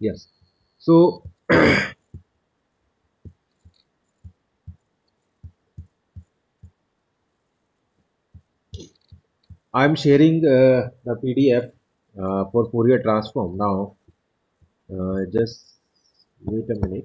Yes. So I'm sharing the PDF for Fourier transform now. Just wait a minute.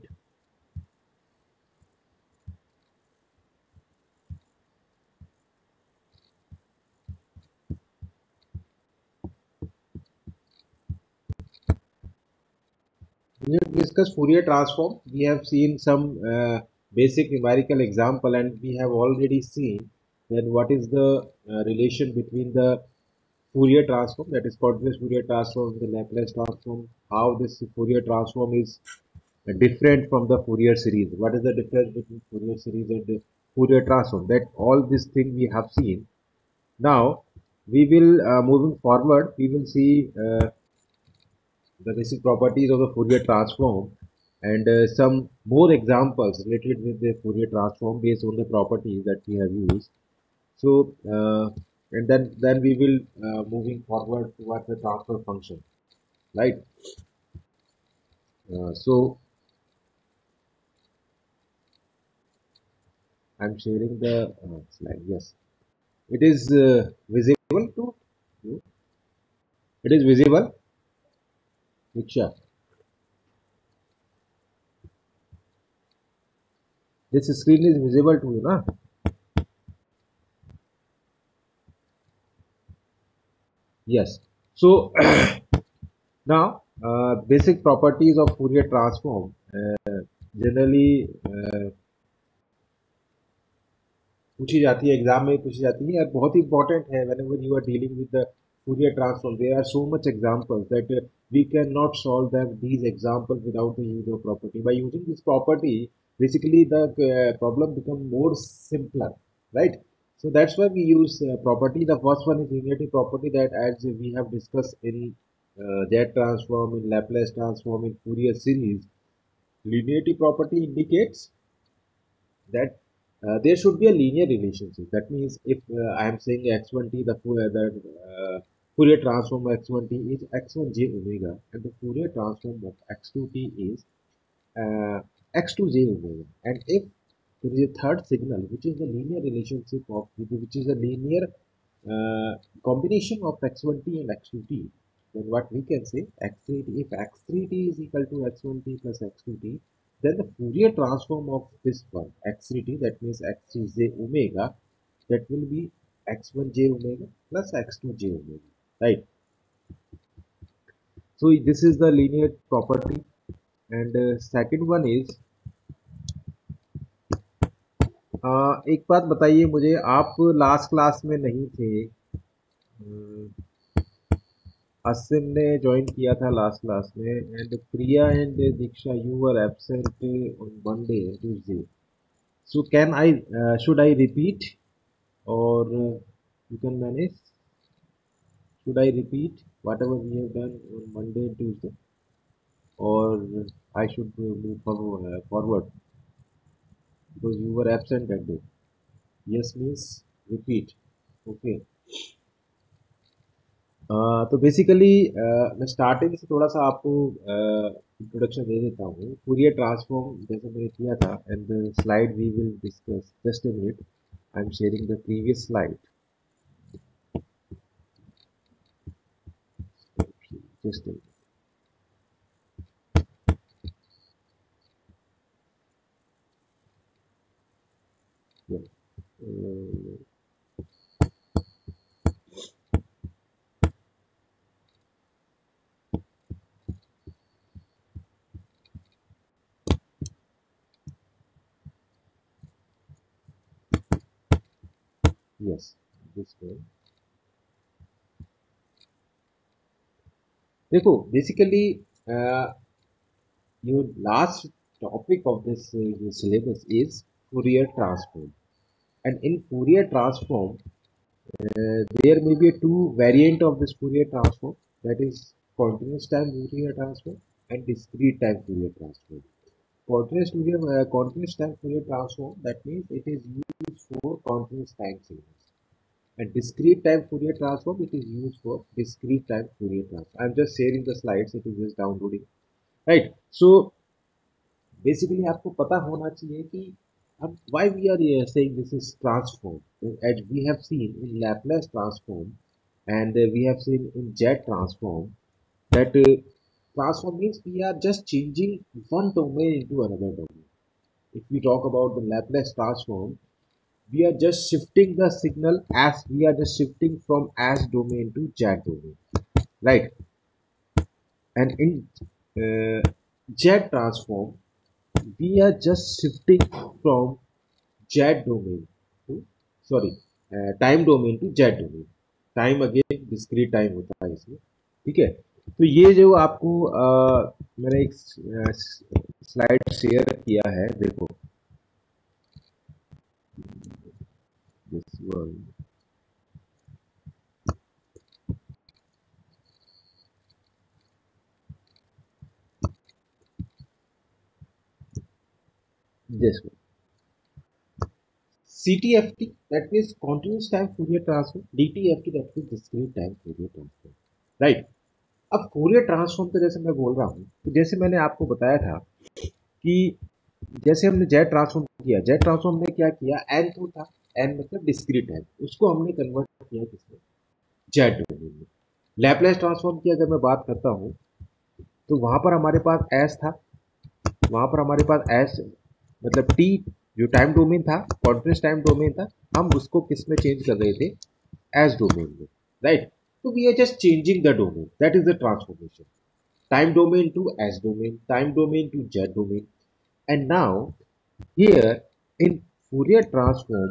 We have discussed Fourier transform. We have seen some basic numerical example, and we have already seen then what is the relation between the Fourier transform, that is continuous Fourier transform, the Laplace transform, how this Fourier transform is different from the Fourier series. What is the difference between Fourier series and the Fourier transform? That all this thing we have seen. Now we will moving forward. We will see the basic properties of the Fourier transform and some more examples related with the Fourier transform based on the properties that we have used. So and then we will moving forward towards the transfer function, right? So I'm sharing the slide. Yes, it is visible to you. It is visible. Diksha, this screen is visible to you, na? Yes. So now basic properties of Fourier transform. Generally पूछी जाती है exam में पूछी जाती है और बहुत ही इंपॉर्टेंट है whenever you are dealing with the Fourier transform. There are so much examples that we cannot solve them these examples without the use of property. By using this property, basically the problem become more simpler, right? So that's why we use property. The first one is linearity property, that as we have discussed in Z transform, in Laplace transform, in Fourier series. Linearity property indicates that there should be a linear relationship. That means if I am saying x1t, the Fourier transform of x1t is x1j omega, and the Fourier transform of x2t is x2j omega. And if there is a third signal, which is the linear relationship of which is a linear combination of x1t and x2t, then what we can say x3t, if x3t is equal to x1t plus x2t, then the Fourier transform of this one x3t, that means x3j omega, that will be x1j omega plus x2j omega, right? So this is the linear property. And second one is एक बात बताइए मुझे, आप last class में नहीं थे, असिम ने join किया था लास्ट क्लास में, and Priya and Diksha you were absent on Monday Tuesday. So can I should I repeat, or you can manage? Should I repeat whatever we have done on Monday and Tuesday, or I should move forward because you were absent that day? Yes means repeat. Okay. तो basically मैं starting से थोड़ा सा आपको introduction दे देता हूँ. Fourier transform जैसे मैंने किया था, and the slide we will discuss. Just a minute, I am sharing the previous slide. Just yes this way. देखो basically your last topic of this your syllabus is Fourier transform, and in Fourier transform there may be two variant of this Fourier transform, that is continuous time Fourier transform and discrete time Fourier transform. Continuous time Fourier transform, that means it is used for continuous time series, and discrete time Fourier transform, it is used for discrete time Fourier transform. I am just sharing the slides, it is just downloading. Right. So basically आपको पता होना चाहिए कि अब why we are saying this is transform, as we have seen in Laplace transform and we have seen in jet transform that transform means we are just changing one domain into another domain. If we talk about the Laplace transform, we are just shifting the signal, as we are just shifting from as domain to jet domain, right? And in jet transform, we are just shifting from jet domain to, sorry, time domain to jet domain. Time again discrete time होता है इसमें. ठीक है. तो ये जो आपको मैंने एक स्लाइड शेयर किया है, देखो this one. This one CTFT, that means continuous time Fourier transform. DTFT, that means discrete time Fourier transform, right. अब फोरियर ट्रांसफॉर्म तो जैसे मैं बोल रहा हूँ, तो जैसे मैंने आपको बताया था कि जैसे हमने जेड ट्रांसफॉर्म किया, जेड ट्रांसफॉर्म में क्या किया, एन तो था, एन मतलब डिस्क्रीट टाइम, उसको हमने कन्वर्ट किया किसमें, जेड डोमेन में. लैपलेस ट्रांसफॉर्म की अगर मैं बात करता हूँ, तो वहां पर हमारे पास एस था, वहां पर हमारे पास एस मतलब टी जो टाइम डोमेन था, कॉन्टिन्यूस टाइम डोमेन था, हम उसको किस में चेंज कर रहे थे, एस डोमेन में, राइट. तो we are just changing the domain, that is the transformation. Time domain to S domain, time domain to Z domain. And now here in Fourier transform,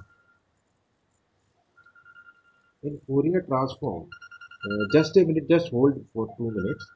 just a minute, just hold for 2 minutes.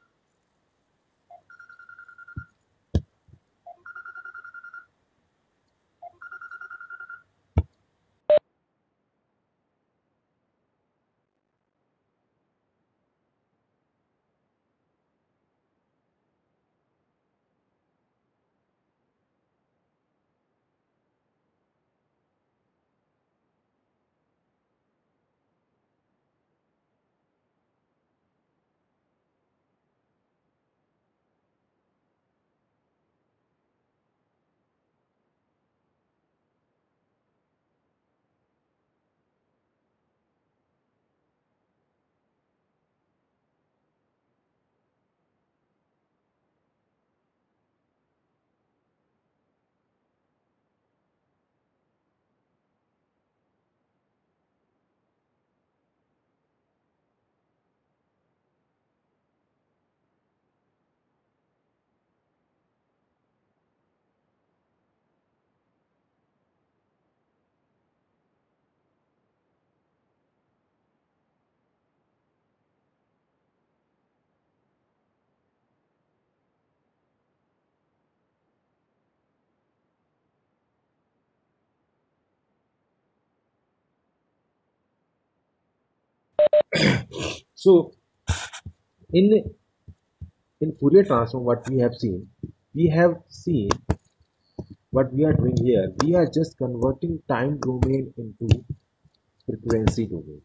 So in Fourier transform, we have seen what we are doing here. We are just converting time domain into frequency domain.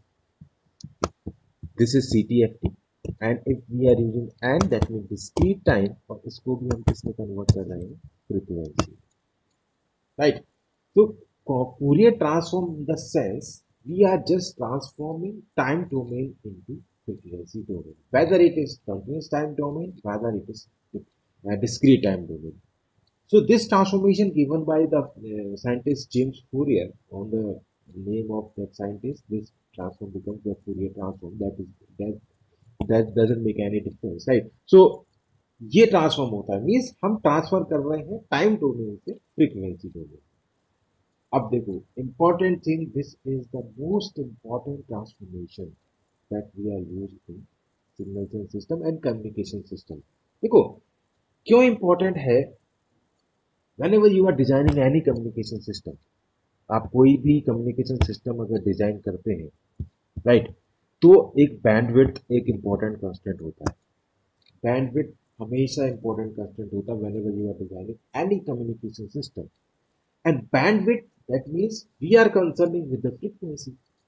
This is CTFT. And if we are using and, that means discrete time, और इसको भी हम किसमें convert कर रहे हैं, frequency, right. So Fourier transform in the sense we are just transforming time domain into frequency domain, whether it is continuous time domain, whether it is discrete time domain. So this transformation given by the scientist James Fourier, on the name of that scientist, this transform becomes the Fourier transform. That doesn't make any difference, right? So ये transform होता है, means हम transfer कर रहे हैं time domain से frequency domain. अब देखो, important thing, this is the most important transformation that we are use in signal system and communication system. देखो क्यों इंपॉर्टेंट है. whenever you are designing any communication system, आप कोई भी कम्युनिकेशन सिस्टम अगर डिजाइन करते हैं, राइट, तो एक बैंडविड्थ एक इंपॉर्टेंट कांस्टेंट होता है. बैंडविड्थ हमेशा इंपॉर्टेंट कांस्टेंट होता है whenever you are designing any communication system. And bandwidth, that means we are concerning with the frequency.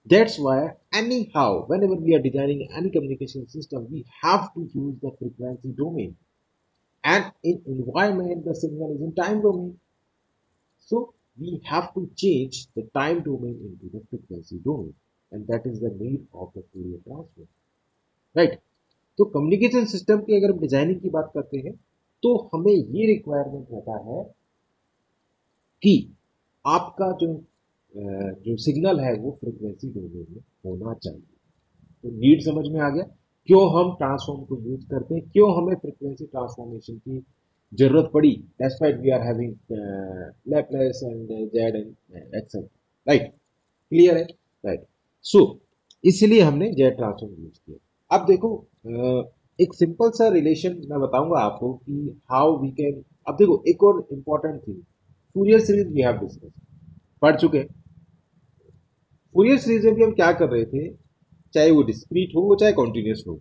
That's why anyhow, whenever we are designing any communication system, we have to use the frequency domain. And in environment, the signal is in time domain. So we have to change the time domain into the frequency domain. And that is the need of the Fourier transform. Right? तो communication system की अगर हम designing की बात करते हैं तो हमें ये रिक्वायरमेंट रहता है कि आपका जो सिग्नल है वो फ्रीक्वेंसी डोमेन में होना चाहिए। तो नीड समझ में आ गया क्यों हम ट्रांसफॉर्म को यूज करते हैं, क्यों हमें फ्रीक्वेंसी ट्रांसफॉर्मेशन की जरूरत पड़ी, despite we are having Laplace and Z and excel. Right, clear है? राइट, सो इसलिए हमने जेड ट्रांसफॉर्म यूज किया। अब देखो एक सिंपल सा रिलेशन मैं बताऊंगा आपको कि हाउ वी कैन। अब देखो एक और important thing, Fourier series we have discuss, पढ़ चुके। फूरियर सीरीज में भी हम क्या कर रहे थे, चाहे वो डिस्क्रीट हो चाहे कॉन्टिन्यूस हो,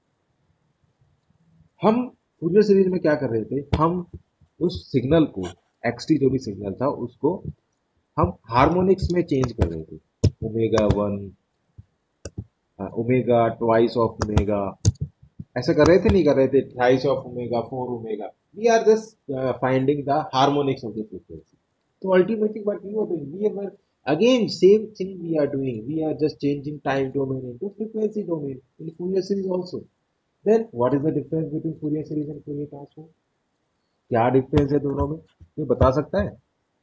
हम फूरियर सीरीज में क्या कर रहे थे, हम उस सिग्नल को एक्सटी जो भी सिग्नल था उसको हम हार्मोनिक्स में चेंज कर रहे थे। Omega 1, omega twice of omega, ऐसा कर रहे थे, नहीं कर रहे थे, twice of omega, 4 omega. We are just finding the harmonics of the frequency. तो ultimately what we are doing, we are again same thing we are doing, we are just changing time domain into frequency domain in Fourier series also. Then what is the difference between Fourier series and Fourier transform? क्या difference है दोनों में, ये बता सकता है?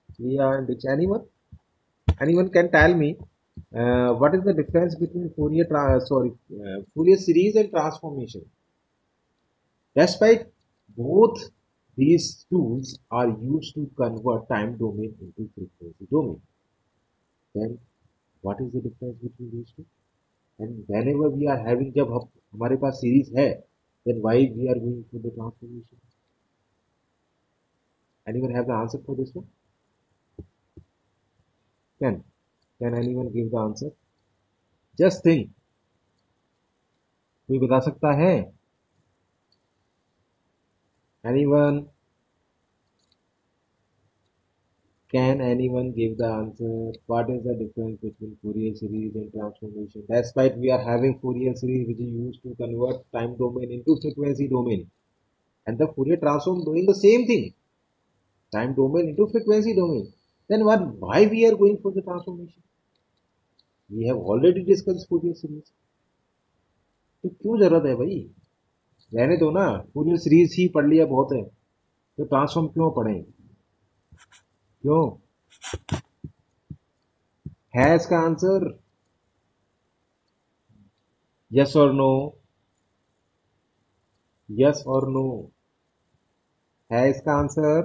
anyone can tell me what is the difference between Fourier series and transformation? Despite both these tools are used to convert time domain into frequency domain, then what is the difference between these two? And whenever we are having, जब हमारे पास series है, then why we are going for the transformation? Anyone have the answer for this one? Can anyone give the answer? Just think. कोई बता सकता है? Anyone? Can anyone give the answer? What is the difference between Fourier series and transformation? Despite we are having Fourier series which is used to convert time domain into frequency domain, and the Fourier transform doing the same thing, time domain into frequency domain. Then why we are going for the transformation? We have already discussed Fourier series. तो क्यों जरूरत है भाई, रहने दो ना, Fourier series ही पढ़ लिया बहुत है, तो ट्रांसफॉर्म क्यों पढ़ें? क्यों? है इसका आंसर? यस और नो? यस और नो? है इसका आंसर?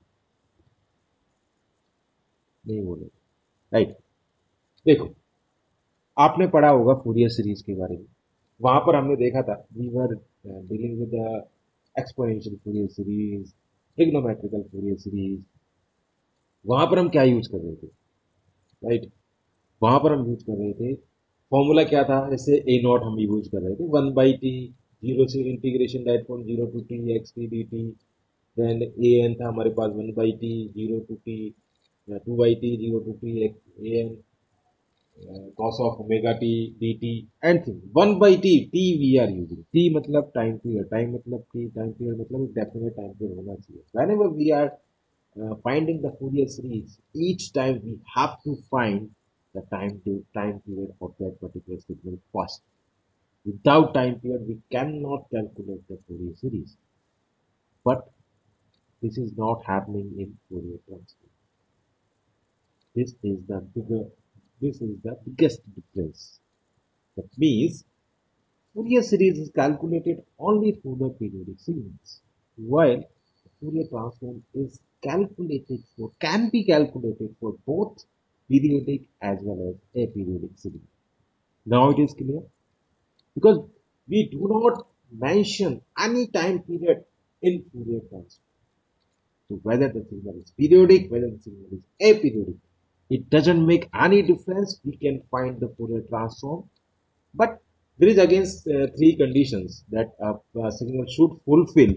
नहीं बोले। राइट, देखो आपने पढ़ा होगा फूरियर सीरीज के बारे में, वहां पर हमने देखा था we were dealing with the exponential Fourier series, trigonometrical Fourier series. वहां पर हम क्या यूज कर रहे थे? राइट, वहां पर हम यूज कर रहे थे, फॉर्मूला क्या था, जैसे ए नॉट हम यूज कर रहे थे 1/t, जीरो से integration that from 0 to t x t dt। Then A N था हमारे पास 1/t 0 to t 2/t 0 to t a n cos of omega t dt and thing 1/t t we are using, t मतलब time period, time मतलब t, time period मतलब एक definite time period होना चाहिए। whenever we are finding the Fourier series, each time we have to find the time period of that particular signal first. Without time period we cannot calculate the Fourier series, but this is not happening in Fourier transform. This is the biggest difference. That means Fourier series is calculated only for the periodic signals, while Fourier transform is can be calculated for both periodic as well as aperiodic signal. Now it is clear, because we do not mention any time period in Fourier transform. So whether the signal is periodic, whether the signal is aperiodic, it doesn't make any difference. We can find the Fourier transform, but there is again three conditions that a signal should fulfill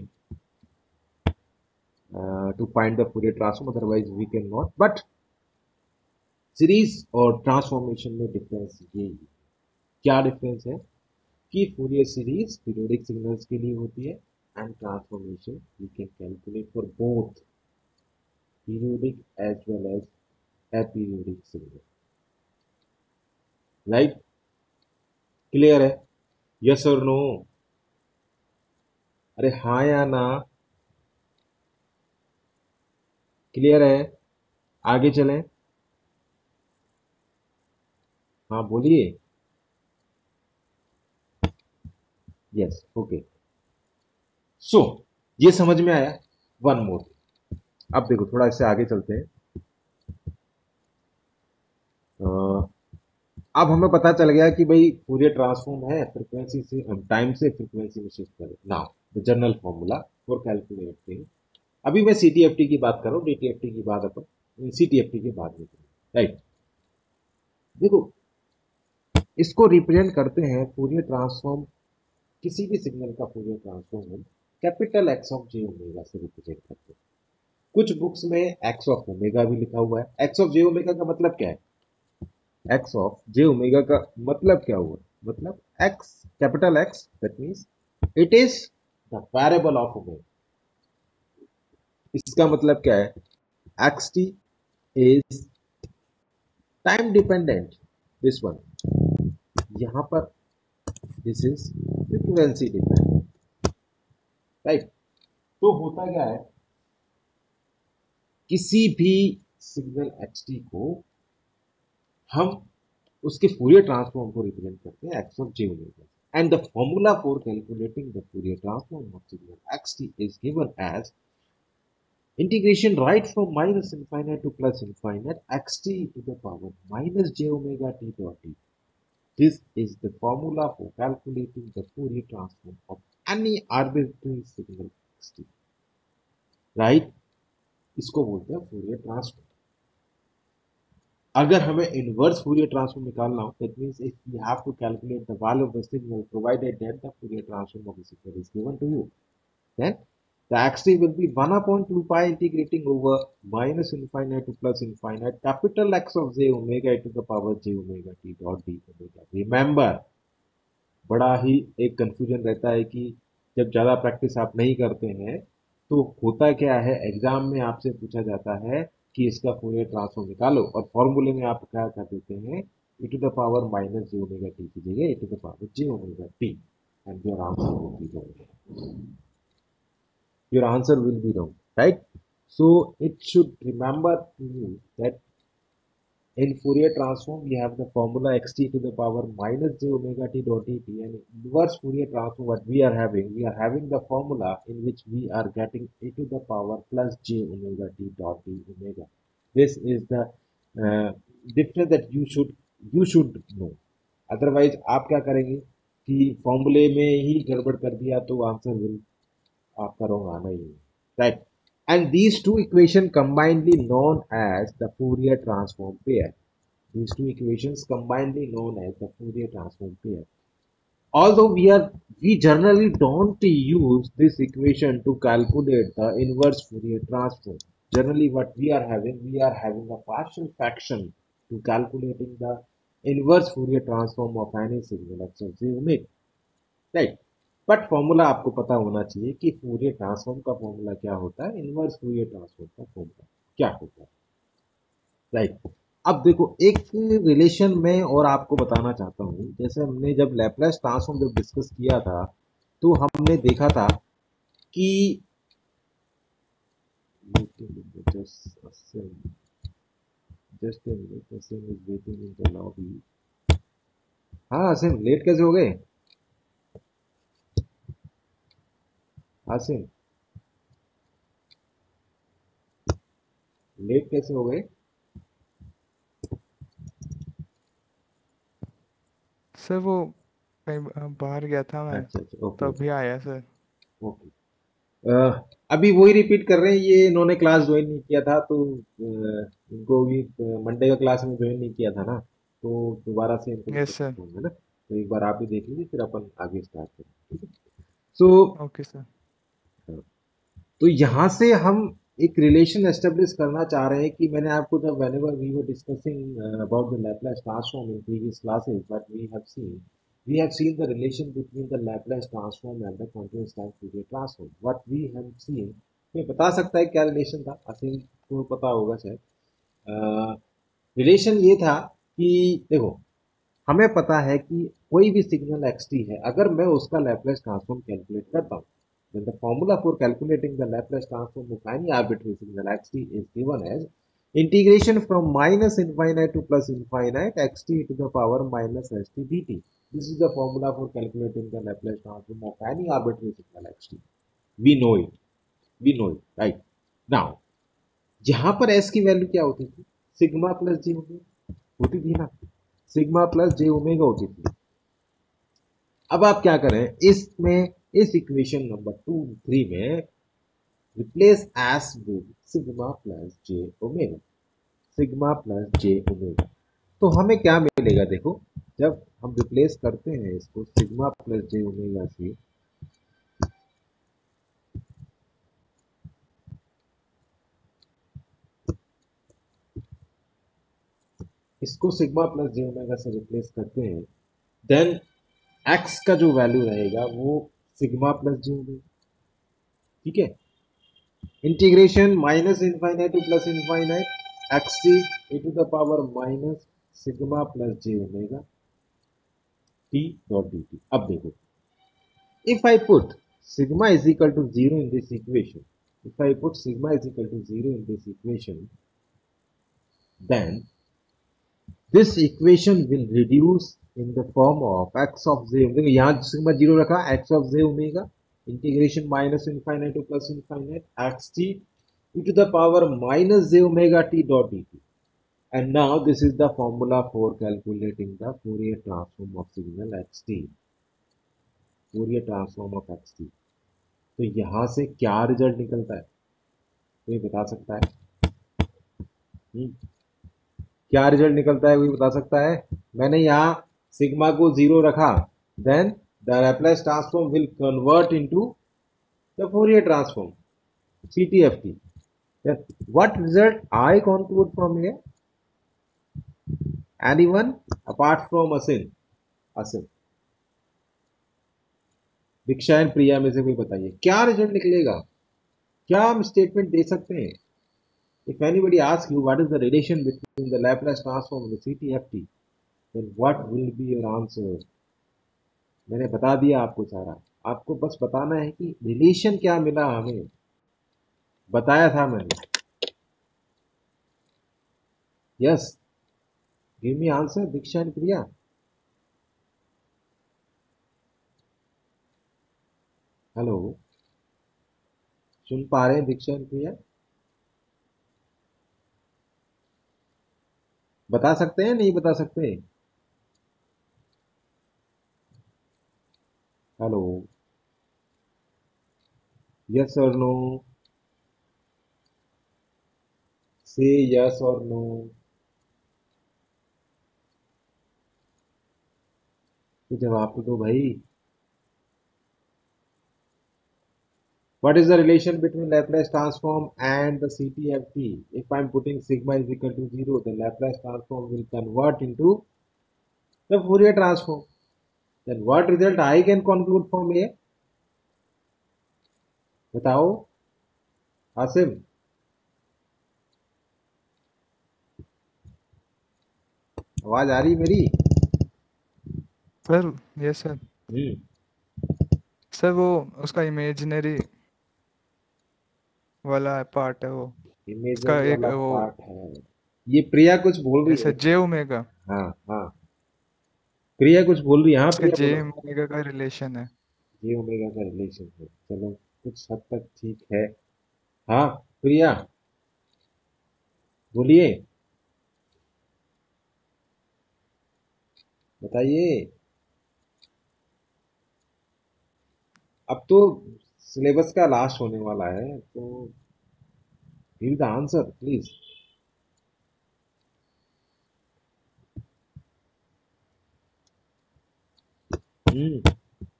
to find the Fourier transform, otherwise we cannot. But series और transformation में difference ये क्या difference है कि Fourier series periodic signals के लिए होती है and transformation we can calculate for both periodic as well as aperiodic signal. Right, clear है? यस और नो? अरे हाँ या ना? क्लियर है? आगे चलें? हाँ बोलिए। Yes, okay. सो ये समझ में आया? One more. अब देखो थोड़ा इससे आगे चलते हैं। अब हमें पता चल गया कि भाई फूरियर ट्रांसफॉर्म है फ्रीक्वेंसी से टाइम से फ्रीक्वेंसी में शिफ्ट करें। Now the general formula for calculating. अभी मैं सीटीएफटी की बात कर रहा हूँ, डीटीएफटी की बात अपन सीटीएफटी के बाद में करेंगे। राइट, देखो इसको रिप्रेजेंट करते हैं फूरियर ट्रांसफॉर्म, किसी भी सिग्नल का फूरियर ट्रांसफॉर्म हम capital X of J omega से रिप्रेजेंट करते हैं। कुछ बुक्स में एक्स ऑफ ओमेगा भी लिखा हुआ है। एक्स ऑफ जे ओमेगा का मतलब क्या है? एक्स ऑफ जे ओमेगा का मतलब क्या हुआ? मतलब X, capital X, that means it is the variable of omega. इसका मतलब क्या है? X T is time dependent, this one. यहां पर this is frequency dependent. Right, तो होता क्या है, किसी भी सिग्नल एक्स टी को हम उसके फूरियर ट्रांसफॉर्म को रिप्रेजेंट करते हैं X of J omega, and the formula for calculating the Fourier transform of signal X T is given as integration right from minus infinite to plus infinite xt to the power minus j omega t dot d. This is the formula for calculating the Fourier transform of any arbitrary signal xt. Right? इसको बोलते हैं Fourier transform. अगर हमें inverse Fourier transform निकालना हो, that means if you have to calculate the value of the signal provided that the Fourier transform of the signal is given to you, then the xt will be 1 upon 2 pi integrating over minus infinite to plus infinite capital X of j omega to the power j omega t dot d omega. Remember, बड़ा ही एक confusion रहता है कि जब ज़्यादा practice आप नहीं करते हैं तो होता क्या है, एग्जाम में आपसे पूछा जाता है कि इसका फूरियर ट्रांसफॉर्म निकालो और फॉर्मूले में आप क्या कर देते हैं, e to the power minus J omega T की जगह e to the power J omega T, and your answer will be wrong. your answer will be wrong, right? So it should remember to you that in Fourier transform we have the formula xt to the power minus j omega t dot dt, and inverse Fourier transform what we are having the formula in which we are getting e to the power plus j omega t dot d omega. This is the uh, difference that you should know. Otherwise आप क्या करेंगे कि फॉर्मूले में ही गड़बड़ कर दिया तो आंसर विल आपका रॉन्ग आना ही है, right? And these two equation combinedly known as the Fourier transform pair. These two equations combinedly known as the Fourier transform pair. Although we generally don't use this equation to calculate the inverse Fourier transform. Generally, what we are having a partial fraction to calculating the inverse Fourier transform of any signal x of j omega, right? But formula आपको पता होना चाहिए कि Fourier transform का formula क्या होता है, inverse Fourier transform का फॉर्मूला क्या होता है, राइट? अब देखो एक रिलेशन में और आपको बताना चाहता हूं, जैसे हमने जब लैपलेस ट्रांसफॉर्म जब डिस्कस किया था तो हमने देखा था कि हाँ असीम लेट कैसे हो गए? आसिम लेट कैसे हो गए? सर वो कहीं बाहर गया था मैं, अच्छा अच्छा, तो ओके अभी आया सर। ओके। अभी वही रिपीट कर रहे हैं, ये इन्होंने क्लास ज्वाइन नहीं किया था तो इनको भी मंडे का क्लास में ज्वाइन नहीं किया था ना, तो दोबारा से इनको यस सर। होंगे ना, तो एक बार आप भी देख लीजिए फिर अपन आगे स्टार्ट करें, ठीक है? So okay sir. तो यहाँ से हम एक रिलेशन एस्टेब्लिश करना चाह रहे हैं कि मैंने आपको जब whenever we were discussing about the Laplace transform in previous classes, but we have seen the relation between the Laplace transform and the continuous time Fourier transform. What we have seen, ये बता सकता है क्या relation था? असीम को पता होगा शायद। रिलेशन ये था कि देखो, हमें पता है कि कोई भी सिग्नल xt है, अगर मैं उसका लैपलेस ट्रांसफॉर्म कैलकुलेट करता हूँ, then the formula for calculating the Laplace transform of any arbitrary signal xt is given as integration from minus infinite to plus infinite xt to the power minus st dt. This is the formula for calculating the Laplace transform of any arbitrary signal xt. We know it. We know it, right? Now, जहां पर s की value क्या होती थी? Sigma plus J omega होती थी ना, sigma plus J omega होती थी। अब आप क्या करें, इसमें इस इक्वेशन नंबर 2-3 में replace S with sigma plus J omega, sigma plus J omega. तो हमें क्या मिलेगा? देखो, जब हम रिप्लेस करते हैं इसको सिग्मा प्लस जे ओमेगा से, इसको सिग्मा प्लस जे ओमेगा से रिप्लेस करते हैं, देन एक्स का जो वैल्यू रहेगा वो सिग्मा प्लस जे ओमेगा, ठीक है। Integration minus infinite to plus infinite X T E to the power minus sigma plus J omega T dot D T. अब देखो, if I put sigma is equal to zero in this equation, if I put sigma is equal to 0 in this equation, then this equation will reduce in the form of x of j omega. यहाँ sigma 0 रखा, x of j omega integration minus infinite to plus infinite x t e to the power minus j omega t dot dt. And now this is the formula for calculating the Fourier transform of signal xt. Fourier transform of xt. तो यहाँ से क्या result निकलता है? कोई बता सकता है? क्या रिजल्ट निकलता है, कोई बता सकता है? मैंने यहाँ सिग्मा को 0 रखा, then the Laplace transform will convert into the Fourier transform CTFT. What result I conclude from here? Anyone apart from Asin? Asin, Diksha and Priya में से कोई बताइए क्या रिजल्ट निकलेगा, क्या हम स्टेटमेंट दे सकते हैं? If anybody asks you what is the relation between the Laplace transform and the CTFT, then what will be your answer? मैंने बता दिया आपको सारा, आपको बस बताना है कि रिलेशन क्या मिला हमें, बताया था मैंने। Yes, give me answer Diksha and Priya. Hello, सुन पा रहे हैं दीक्षा एंड प्रिया? बता सकते हैं, नहीं बता सकते? हेलो, यस और नो, से यस और नो। तो जवाब तो दो भाई। What is the relation between Laplace transform and the CTFT? If I am putting sigma is equal to 0, the Laplace transform will convert into the Fourier transform. Then what result I can conclude from here? बताओ आसिम। आवाज आ रही मेरी? Sir yes sir. Sir वो उसका imaginary वाला part है, वो उसका इमेजिनरी एक वाला वो पार्ट है। ये प्रिया कुछ बोल रही ऐसे है। जे ओमेगा, हाँ हाँ, प्रिया कुछ बोल रही है। हाँ उसके प्रिया जे बोलो। ओमेगा का रिलेशन है। जे ओमेगा का रिलेशन है, चलो कुछ हद तक ठीक है। हाँ प्रिया बोलिए, बताइए। अब तो सिलेबस का लास्ट होने वाला है, तो give the answer please.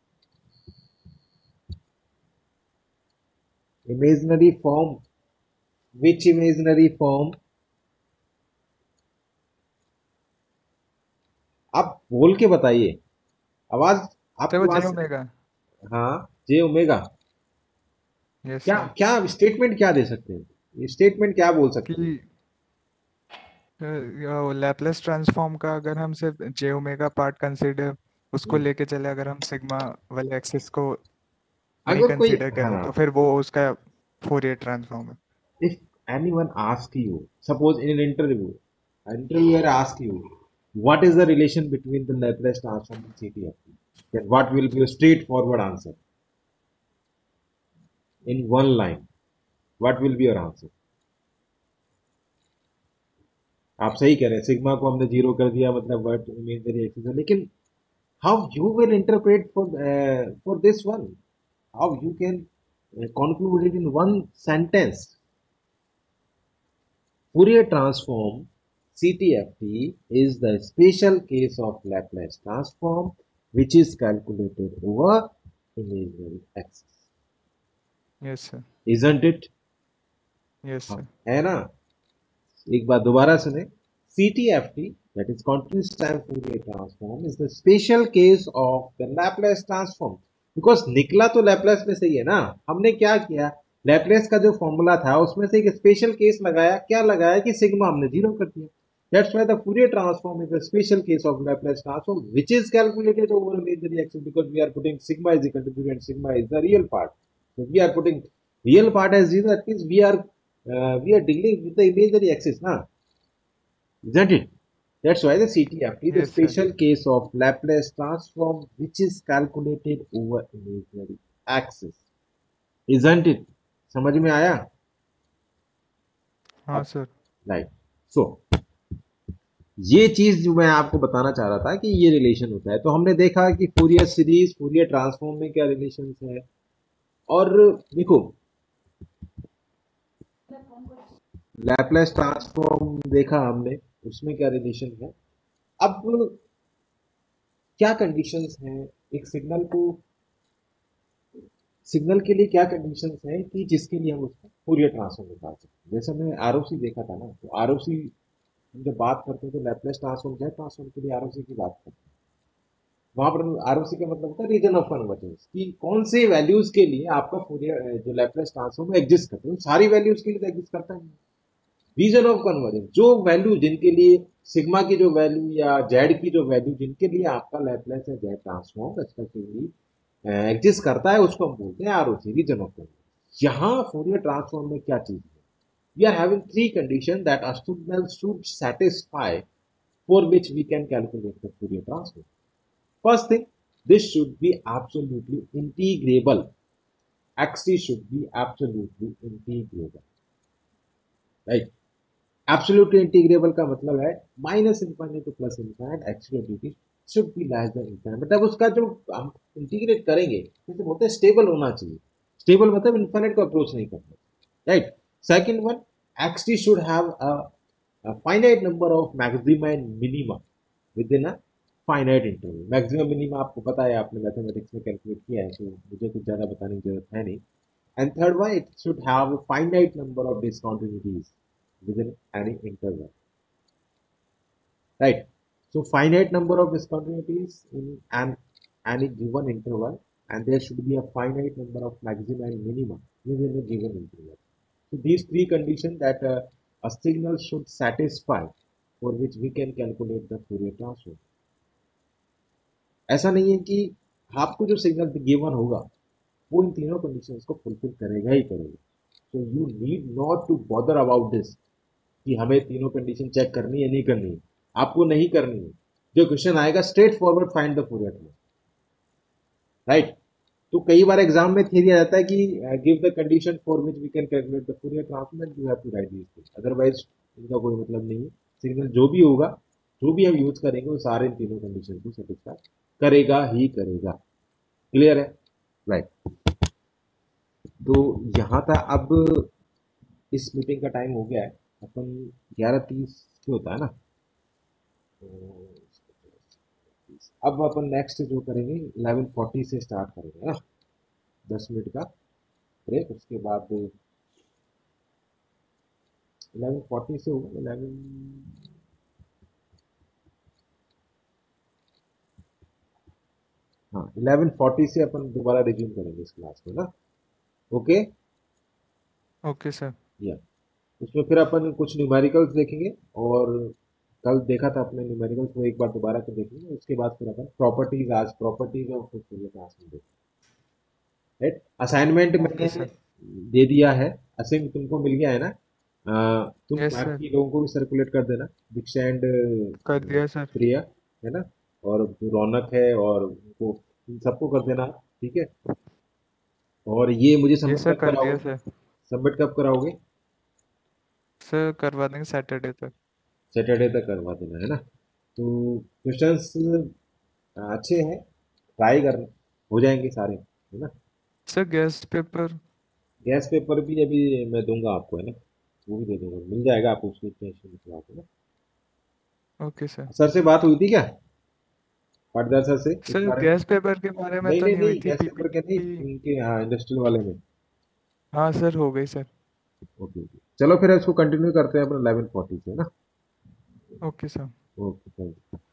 Imaginary form which imaginary form? आप बोल के बताइए, आवाज सर आपकी वो जे आवाज। ओमेगा। हाँ, जे ओमेगा। यस क्या सर। क्या स्टेटमेंट क्या दे सकते हैं, ये स्टेटमेंट क्या बोल सकते हैं? कि लैपलेस ट्रांसफॉर्म का अगर हम सिर्फ जे ओमेगा पार्ट कंसीडर उसको हम्म। लेके चले, अगर हम सिग्मा वाले एक्सिस को नहीं अगर कोई, कंसीडर करें, हाँ, तो फिर वो उसका फोरियर ट्रांसफॉर्म है। if anyone asks you, suppose in an interviewer asks you, what is the relation between the Laplace transform and CTFT? Then what will be a straightforward answer in one line? What will be your answer? आप सही कह रहे हैं, sigma को हमने zero कर दिया, मतलब वर्ड इमेजिनरी एक्सिस है, लेकिन how you will interpret for this one, how you can conclude it in one sentence? Fourier transform CTFT is the special case of Laplace transform which is calculated over imaginary axis. Yes sir. Isn't it? Yes हाँ, sir. है ना? एक बार दोबारा सुने, CTFT, that is continuous time Fourier transform, is the special case of the Laplace transform. Because निकला तो Laplace में से ही है ना, हमने क्या किया, Laplace का जो फॉर्मूला था उसमें से एक स्पेशल केस लगाया, क्या लगाया कि सिग्मा हमने जीरो कर दिया. That's why the Fourier transform is a special case of Laplace transform which is calculated over imaginary axis, because we are putting sigma is equal to 0 and sigma is the real part. So we are putting real part as 0, that means we are dealing with the imaginary axis, na? Isn't it? That's why the CTFT, the yes sir. special case of Laplace transform which is calculated over imaginary axis. Isn't it? समझ में आया? हाँ अब sir. Right. सो ये चीज जो मैं आपको बताना चाह रहा था कि ये रिलेशन होता है, तो हमने देखा कि फूरियर सीरीज, फूरियर ट्रांसफॉर्म में क्या रिलेशन है. और देखो, लैपलेस ट्रांसफॉर्म देखा हमने, उसमें क्या रिलेशन है. अब क्या कंडीशंस हैं एक सिग्नल के लिए, क्या कंडीशंस हैं कि जिसके लिए हम उसका फूरियर ट्रांसफॉर्म निकाल सकते हैं. जैसे हमने आरओसी देखा था ना, तो आरओसी हम जब बात करते हैं तो लैपलेस ट्रांसफॉर्म, जेड ट्रांसफॉर्म के लिए आरओसी की बात करते हैं. वहां पर आरओसी का मतलब होता है रीजन ऑफ कन्वर्जेंस, कि कौन से वैल्यूज के लिए आपका फूरियर जो लैपलेस ट्रांसफॉर्म एग्जिस्ट करता है, सारी वैल्यूज के लिए तो एग्जिस्ट करता है. रीजन ऑफ कन्वर्जेंस, जो वैल्यू जिनके लिए सिग्मा की जो वैल्यू या जेड की जो वैल्यू जिनके लिए आपका लैपलेस या जेड ट्रांसफॉर्म रेस्पेक्टिवली एग्जिस्ट करता है, उसको हम बोलते हैं आरओसी, रीजन ऑफ कन्वर्जेंस. यहाँ फूरियर ट्रांसफॉर्म में क्या चीज है, we are having three condition that a signal should satisfy for which we can calculate the Fourier transform. First thing, this should be absolutely integrable. Xt should be absolutely integrable. Right? Absolutely integrable का मतलब है minus infinite to plus infinite exclusivity should be less than infinite. मतलब उसका जो हम integrate करेंगे, जैसे बोलते हैं स्टेबल होना चाहिए. स्टेबल मतलब इंफाइनाइट को अप्रोच नहीं करना. Right. Second one, xt should have a finite number of maxima and minima within a finite interval. Maximum minimum आपको पता है, आपने मैथमेटिक्स में कैलकुलेट किया है, तो मुझे कुछ ज़्यादा बताने की जरूरत है नहीं. And third one, it should have finite number of discontinuities within any interval. Right. So finite number of discontinuities in any given interval, and there should be a finite number of maxima and minima within a given interval. So these three conditions that a signal should satisfy for which we can calculate the Fourier transform. ऐसा नहीं है कि आपको जो signal given होगा वो इन तीनों conditions को फुलफिल करेगा ही करेगा. तो you need not to bother about this कि हमें तीनों कंडीशन चेक करनी है नहीं करनी है. आपको नहीं करनी है. जो क्वेश्चन आएगा straightforward find the Fourier transform. Right. तो कई बार एग्जाम में थियरी आ जाता है कि give the condition for which we can calculate the Fourier transform and you have to write this thing. Otherwise इनका कोई मतलब नहीं है. सिग्नल जो भी होगा, जो भी हम यूज करेंगे, वो सारे इन तीनों कंडीशन को सेटिस्फाई करेगा ही करेगा. क्लियर है? राइट. तो यहाँ था. अब इस मीटिंग का टाइम हो गया है, अपन 11:30 से होता है ना, तो अब अपन नेक्स्ट जो करेंगे 11:40 से स्टार्ट करेंगे ना, 10 मिनट का ब्रेक. उसके बाद 11:40 से होगा 11। हाँ 11:40 से अपन दोबारा रिज्यूम करेंगे इस क्लास को ना। ओके। Okay sir. या उसमें फिर अपन कुछ न्यूमेरिकल्स देखेंगे, और कल देखा था अपने न्यूमेरिकल्स को एक बार दोबारा से देखेंगे, उसके बाद फिर अपन प्रॉपर्टीज, आज प्रॉपर्टीज ऑफ फूरियर ट्रांसफॉर्म देखेंगे। राइट, असाइनमेंट ओके मैंने सर। दे दिया है। असीम तुमको मिल गया है ना? तुम यस सर। बाकी लोगों को भी सर्कुलेट कर देना, दीक्षा एंड कर दिया सर। प्रिया, है ना, और जो रौनक है और उनको, इन सबको कर देना। ठीक है। और ये मुझे ये सबमिट सर कब कर दिया कराओगे? सर। सबमिट कब कराओगे? सर करवा देंगे सैटरडे तक। सैटरडे तक करवा देना, है ना। तो क्वेश्चंस अच्छे हैं, ट्राई करना, हो जाएंगे सारे, है ना। Sir guessed paper. Guess paper भी अभी मैं दूंगा आपको, है ना, वो भी दे दूंगा, मिल जाएगा आपको, उसकी टेंशन मत लो आप, है ना। Okay sir. सर से बात हुई थी क्या, पाटीदार सर से इस सर बारे में? गेस्ट पेपर के बारे में नहीं तो नहीं नहीं हुई नहीं, थी, गैस पेपर के नहीं, पीपीटी। उनके, हाँ, इंडस्ट्रियल वाले में। हाँ सर हो गई सर। ओके ओके, चलो फिर इसको कंटिन्यू करते हैं अपना 11:40 से, है ना। Okay sir. Okay, thank you.